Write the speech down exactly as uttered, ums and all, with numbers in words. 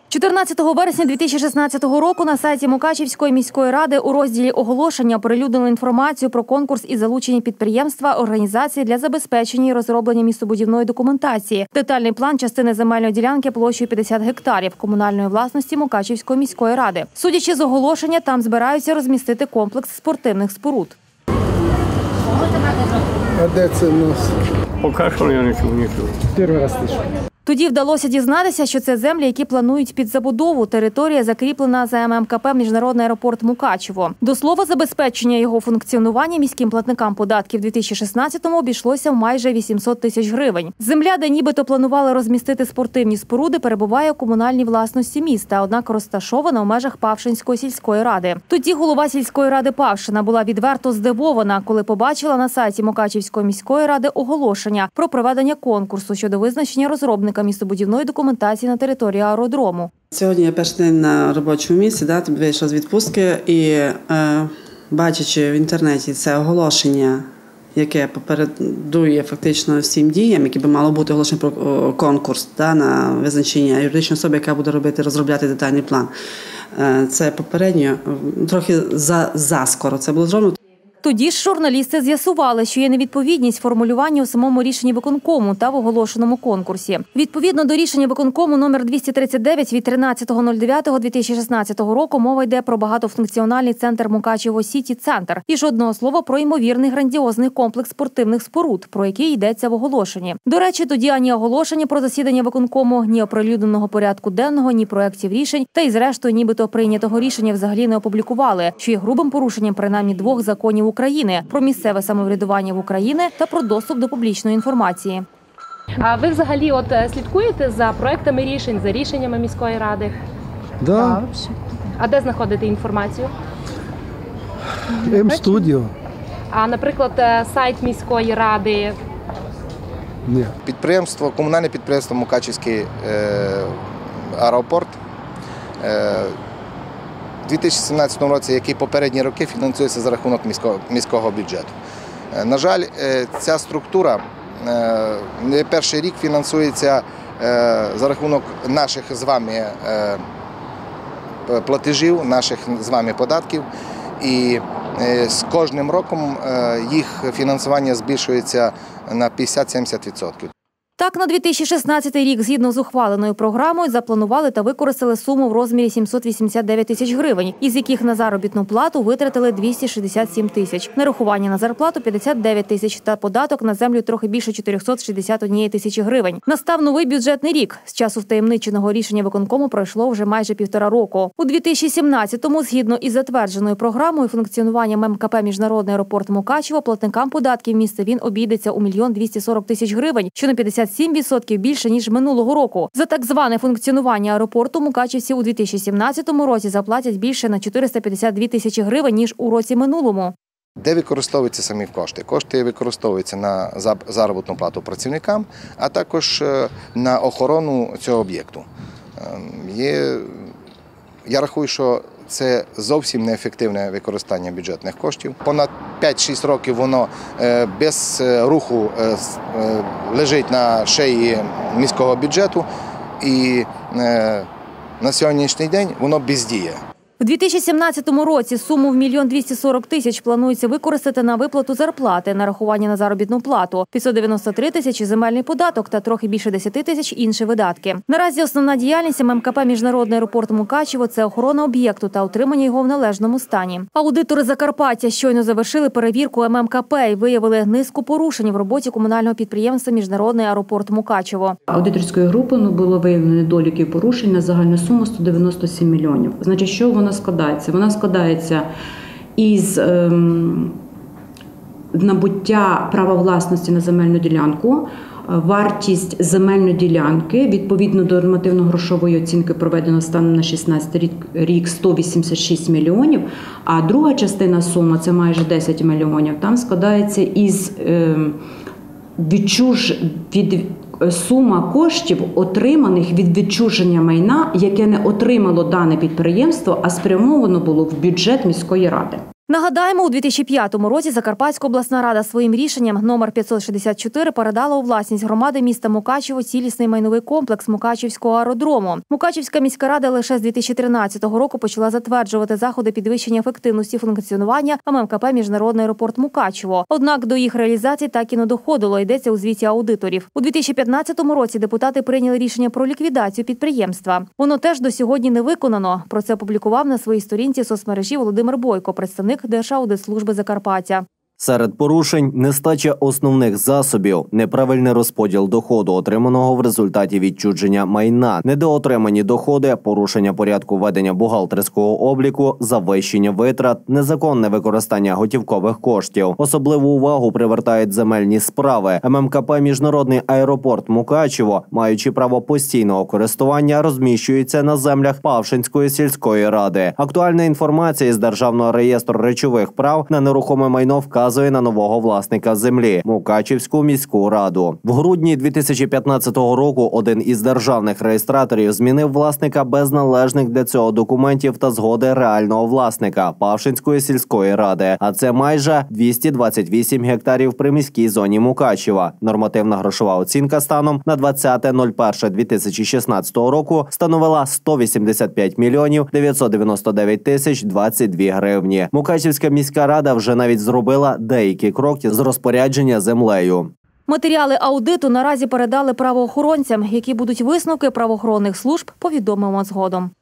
чотирнадцятого вересня дві тисячі шістнадцятого року на сайті Мукачівської міської ради у розділі «Оголошення» оприлюднили інформацію про конкурс із залучення підприємства, організації для забезпечення і розроблення містобудівної документації. Детальний план частини земельної ділянки площею п'ятдесят гектарів комунальної власності Мукачівської міської ради. Судячи з оголошення, там збираються розмістити комплекс спортивних споруд. А де це в нас? Поки що я не чув нічого. Перший раз слышу. Тоді вдалося дізнатися, що це землі, які планують під забудову. Територія закріплена за ем ем ка пе «Міжнародний аеропорт Мукачево». До слова, забезпечення його функціонування міським платникам податків у дві тисячі шістнадцятому обійшлося в майже вісімсот тисяч гривень. Земля, де нібито планували розмістити спортивні споруди, перебуває у комунальній власності міста, однак розташована в межах Павшинської сільської ради. Тоді голова сільської ради Павшина була відверто здивована, коли побачила на сайті Мукачівської міської ради оголошення про проведення конкурсу щодо визначення розробника містобудівної документації на території аеродрому. Сьогодні я перший день на робочому місці, да, тобі вийшла з відпустки і е, бачачи в інтернеті це оголошення, яке попередує фактично всім діям, які би мало бути оголошено про конкурс да, на визначення юридичної особи, яка буде робити, розробляти детальний план. Е, це попередньо, трохи за, заскоро це було зроблено. Тоді ж журналісти з'ясували, що є невідповідність формулювання у самому рішенні виконкому та в оголошеному конкурсі. Відповідно до рішення виконкому номер двісті тридцять дев'ять від тринадцятого дев'ятого дві тисячі шістнадцятого року мова йде про багатофункціональний центр Мукачево Сіті-центр і жодного слова про ймовірний грандіозний комплекс спортивних споруд, про який йдеться в оголошенні. До речі, тоді ані оголошення про засідання виконкому, ні оприлюдненого порядку денного, ні проєктів рішень, та й зрештою нібито прийнятого рішення взагалі не опублікували, що є грубим порушенням принаймні двох законів України – про місцеве самоврядування в Україні та про доступ до публічної інформації. А ви взагалі от слідкуєте за проектами рішень, за рішеннями міської ради? Да. А де знаходите інформацію? М-студіо. А, наприклад, сайт міської ради? Ні. Підприємство, комунальне підприємство Мукачівський е, аеропорт е, у дві тисячі сімнадцятому році, як і попередні роки, фінансується за рахунок міського, міського бюджету. На жаль, ця структура не перший рік фінансується за рахунок наших з вами платежів, наших з вами податків. І з кожним роком їх фінансування збільшується на п'ятдесят-сімдесят відсотків. Так, на дві тисячі шістнадцятий рік, згідно з ухваленою програмою, запланували та використали суму в розмірі сімсот вісімдесят дев'ять тисяч гривень, із яких на заробітну плату витратили двісті шістдесят сім тисяч, нарахування на зарплату – п'ятдесят дев'ять тисяч та податок на землю трохи більше чотириста шістдесят однієї тисячі гривень. Настав новий бюджетний рік. З часу втаємниченого рішення виконкому пройшло вже майже півтора року. У дві тисячі сімнадцятому, згідно із затвердженою програмою функціонування ем ем ка пе «Міжнародний аеропорт Мукачево», платникам податків міста він обійдеться у мільйон двісті сорок тисяч гривень, що на п'ятдесят сім відсотків більше, ніж минулого року. За так зване функціонування аеропорту мукачівці у дві тисячі сімнадцятому році заплатять більше на чотириста п'ятдесят дві тисячі гривень, ніж у році минулому. Де використовуються самі кошти? Кошти використовуються на заробітну плату працівникам, а також на охорону цього об'єкту. Є, я рахую, що це зовсім неефективне використання бюджетних коштів. Понад п'ять-шість років воно без руху лежить на шиї міського бюджету і на сьогоднішній день воно бездіє. У дві тисячі сімнадцятому році суму в мільйон двісті сорок тисяч планується використати на виплату зарплати, нарахування на заробітну плату, п'ятсот дев'яносто три тисячі – земельний податок та трохи більше десять тисяч – інші видатки. Наразі основна діяльність ем ем ка пе «Міжнародний аеропорт Мукачево» – це охорона об'єкту та утримання його в належному стані. Аудитори Закарпаття щойно завершили перевірку ем ем ка пе і виявили низку порушень в роботі комунального підприємства «Міжнародний аеропорт Мукачево». Аудиторською групою було виявлено недоліки і порушень на загальну суму сто дев'яносто сім мільйонів. Значить, що вона складається? Вона складається із ем, набуття права власності на земельну ділянку, вартість земельної ділянки відповідно до нормативно-грошової оцінки проведено станом на шістнадцятий рік сто вісімдесят шість мільйонів, а друга частина суми, це майже десять мільйонів, там складається із ем, відчуж від сума коштів, отриманих від відчуження майна, яке не отримало дане підприємство, а спрямовано було в бюджет міської ради. Нагадаємо, у дві тисячі п'ятому році Закарпатська обласна рада своїм рішенням номер п'ятсот шістдесят чотири передала у власність громади міста Мукачево цілісний майновий комплекс Мукачівського аеродрому. Мукачівська міська рада лише з дві тисячі тринадцятого року почала затверджувати заходи підвищення ефективності функціонування ем ем ка пе «Міжнародний аеропорт Мукачево». Однак до їх реалізації так і не доходило, йдеться у звіті аудиторів. У дві тисячі п'ятнадцятому році депутати прийняли рішення про ліквідацію підприємства. Воно теж до сьогодні не виконано. Про це опублікував на своїй сторінці соцмережі Володимир Бойко, представник Держаудитслужби Закарпаття. Серед порушень – нестача основних засобів, неправильний розподіл доходу, отриманого в результаті відчуження майна, недоотримані доходи, порушення порядку ведення бухгалтерського обліку, завищення витрат, незаконне використання готівкових коштів. Особливу увагу привертають земельні справи. ем ем ка пе «Міжнародний аеропорт Мукачево», маючи право постійного користування, розміщується на землях Павшинської сільської ради. Актуальна інформація з Державного реєстру речових прав на нерухоме майно вказує на нового власника землі – Мукачівську міську раду. В грудні дві тисячі п'ятнадцятого року один із державних реєстраторів змінив власника без належних для цього документів та згоди реального власника – Павшинської сільської ради. А це майже двісті двадцять вісім гектарів при міській зоні Мукачева. Нормативна грошова оцінка станом на двадцяте перше дві тисячі шістнадцятого року становила сто вісімдесят п'ять мільйонів дев'ятсот дев'яносто дев'ять тисяч двадцять дві гривні. Мукачівська міська рада вже навіть зробила деякі кроки з розпорядження землею. Матеріали аудиту наразі передали правоохоронцям. Які будуть висновки правоохоронних служб, повідомимо згодом.